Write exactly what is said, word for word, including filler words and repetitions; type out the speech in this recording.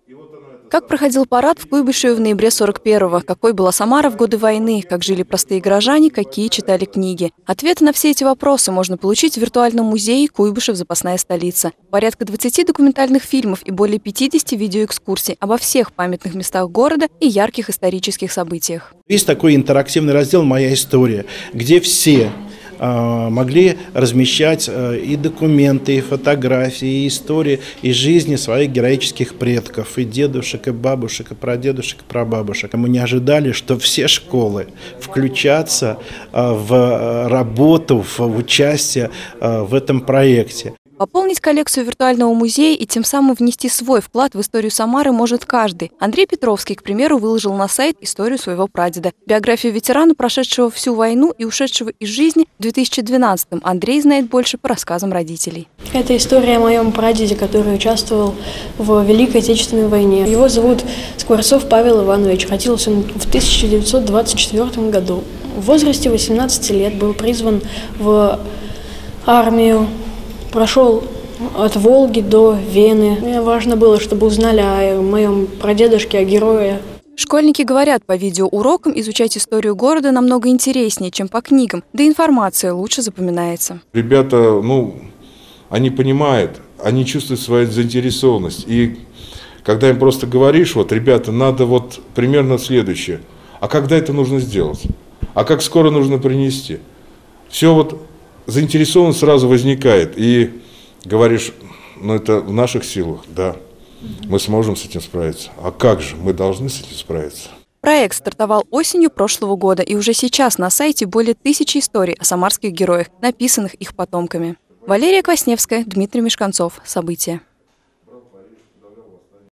Как проходил парад в Куйбышеве в ноябре сорок первого? Какой была Самара в годы войны? Как жили простые горожане? Какие читали книги? Ответы на все эти вопросы можно получить в виртуальном музее «Куйбышев. Запасная столица». Порядка двадцати документальных фильмов и более пятидесяти видеоэкскурсий обо всех памятных местах города и ярких исторических событиях. Есть такой интерактивный раздел «Моя история», где все могли размещать и документы, и фотографии, и истории из жизни своих героических предков, и дедушек, и бабушек, и прадедушек, и прабабушек. Мы не ожидали, что все школы включатся в работу, в участие в этом проекте. Пополнить коллекцию виртуального музея и тем самым внести свой вклад в историю Самары может каждый. Андрей Петровский, к примеру, выложил на сайт историю своего прадеда. Биографию ветерана, прошедшего всю войну и ушедшего из жизни в две тысячи двенадцатом, Андрей знает больше по рассказам родителей. Это история о моем прадеде, который участвовал в Великой Отечественной войне. Его зовут Скворцов Павел Иванович. Родился он в тысяча девятьсот двадцать четвёртом году. В возрасте восемнадцати лет был призван в армию. Прошел от Волги до Вены. Мне важно было, чтобы узнали о моем прадедушке, о герое. Школьники говорят, по видеоурокам изучать историю города намного интереснее, чем по книгам, да и информация лучше запоминается. Ребята, ну, они понимают, они чувствуют свою заинтересованность. И когда им просто говоришь, вот, ребята, надо вот примерно следующее. А когда это нужно сделать? А как скоро нужно принести? Все вот... Заинтересованность сразу возникает, и говоришь, ну это в наших силах, да, мы сможем с этим справиться. А как же, мы должны с этим справиться. Проект стартовал осенью прошлого года, и уже сейчас на сайте более тысячи историй о самарских героях, написанных их потомками. Валерия Квасневская, Дмитрий Мешканцов. События.